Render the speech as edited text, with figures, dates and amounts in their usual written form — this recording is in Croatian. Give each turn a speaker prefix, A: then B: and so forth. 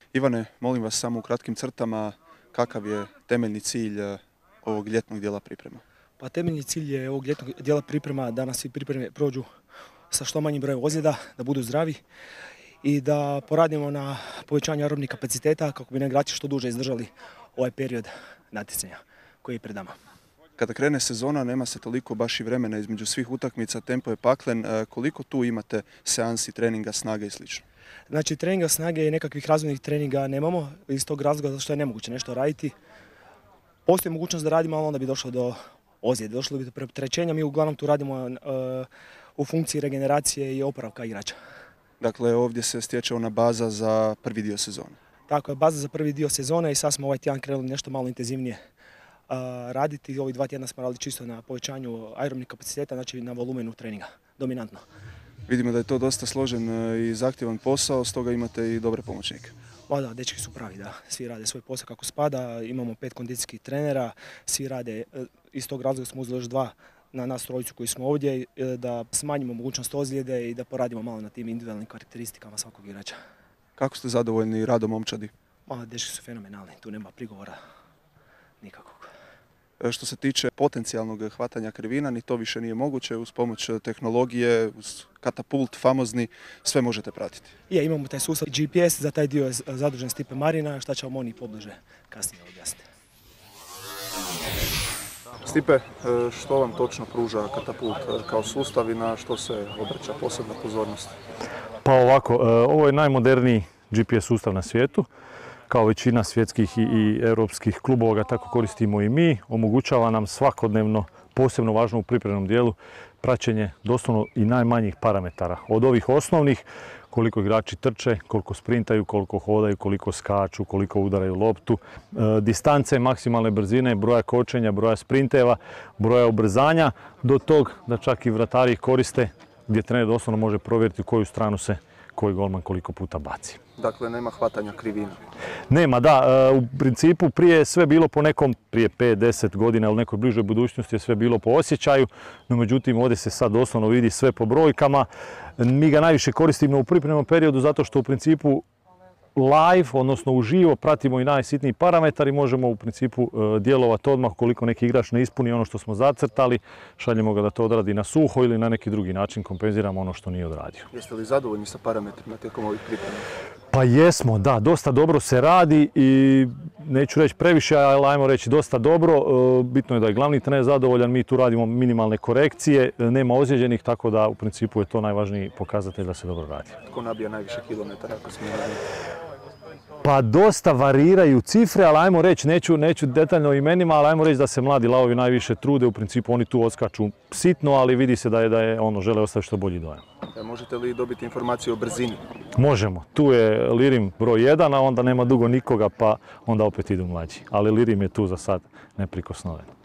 A: Ivane, molim vas samo u kratkim crtama, kakav je temeljni cilj ovog ljetnog dijela priprema?
B: Pa temeljni cilj je ovog ljetnog dijela priprema da nas svi pripreme prođu sa što manjim brojem ozljeda, da budu zdravi i da poradimo na povećanju aerobnih kapaciteta kako bi nam igrači što duže izdržali ovaj period natjecanja koji je pred nama.
A: Kada krene sezona, nema se toliko baš i vremena između svih utakmica, tempo je paklen. Koliko tu imate seansi, treninga, snage i sl.?
B: Znači, treninga snage i nekakvih razvojnih treninga nemamo, iz tog razloga zato što je nemoguće nešto raditi. Postoji mogućnost da radimo, ali onda bi došlo do ozljede, došlo bi do preopterećenja. Mi uglavnom tu radimo u funkciji regeneracije i oporavka igrača.
A: Dakle, ovdje se stječe ona baza za prvi dio sezone.
B: Tako je, baza za prvi dio sezone i sad smo ovaj tjedan krenuli nešto malo intenzivnije raditi. Ovih 2 tjedna smo radili čisto na povećanju aerobnih kapaciteta, znači na volumenu treninga, dominantno.
A: Vidimo da je to dosta složen i zahtjevan posao, stoga imate i dobre pomoćnike.
B: Pa da, dečki su pravi, da. Svi rade svoj posao kako spada, imamo 5 kondicijskih trenera, svi rade, iz tog razloga smo uzeli još 2 na nas trojicu koji smo ovdje, da smanjimo mogućnost ozljede i da poradimo malo na tim individualnim karakteristikama svakog igrača.
A: Kako ste zadovoljni radom momčadi?
B: Dečki su fenomenalni, tu nema prigovora nikakvog.
A: Što se tiče potencijalnog hvatanja krivina, ni to više nije moguće. Uz pomoć tehnologije, uz katapult famozni, sve možete pratiti.
B: Imamo taj sustav GPS, za taj dio je zadužen Stipe Marina, šta će vam oni pobliže kasnije objasniti.
A: Stipe, što vam točno pruža katapult kao sustav i na što se obraća posebna pozornost?
C: Pa ovako, ovo je najmoderniji GPS sustav na svijetu. Kao većina svjetskih i europskih klubova ga tako koristimo i mi. Omogućava nam svakodnevno, posebno važno u pripremnom dijelu, praćenje doslovno i najmanjih parametara. Od ovih osnovnih, koliko igrači trče, koliko sprintaju, koliko hodaju, koliko skaču, koliko udaraju loptu, distance, maksimalne brzine, broja kočenja, broja sprinteva, broja ubrzanja, do tog da čak i vratari koriste, gdje trener doslovno može provjeriti u koju stranu se koji golman koliko puta baci.
A: Dakle, nema hvatanja krivina?
C: Nema, da. U principu prije je sve bilo po nekom, prije 5-10 godina ili nekoj bližoj budućnosti je sve bilo po osjećaju, no međutim ovdje se sad doslovno vidi sve po brojkama. Mi ga najviše koristimo u pripremnom periodu zato što u principu live, odnosno uživo, pratimo i najsitniji parametar i možemo u principu djelovati odmah koliko neki igrač ne ispuni ono što smo zacrtali, šaljemo ga da to odradi na suho ili na neki drugi način kompenziramo ono što nije odradio.
A: Jeste li zadovoljni sa parametrima tijekom ovih priprema?
C: Pa jesmo, da, dosta dobro se radi i neću reći previše, ali ajmo reći dosta dobro. Bitno je da je glavni trener zadovoljan, mi tu radimo minimalne korekcije, nema ozlijeđenih, tako da u principu je to najvažniji pokazatelj da se dobro radi.
A: Tko nabija najviše kilometara ako smo radili?
C: Pa dosta variraju cifre, ali ajmo reći, neću detaljno imenima, ali ajmo reći da se mladi lavovi najviše trude, u principu oni tu odskaču sitno, ali vidi se da je žele ostaviti što bolji dojam.
A: Možete li dobiti informaciju o brzini?
C: Možemo. Tu je Lirim broj 1, a onda nema dugo nikoga, pa onda opet idu mlađi. Ali Lirim je tu za sad neprikosnoven.